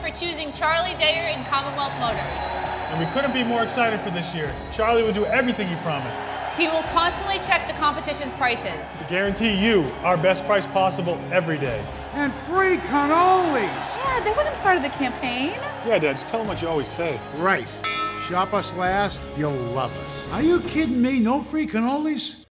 for choosing Charlie Dayer and Commonwealth Motors. And we couldn't be more excited for this year. Charlie will do everything he promised. He will constantly check the competition's prices To guarantee you our best price possible every day. And free cannolis! Yeah, that wasn't part of the campaign. Yeah, Dad, just tell him what you always say. Right. Shop us last, you'll love us. Are you kidding me? No free cannolis?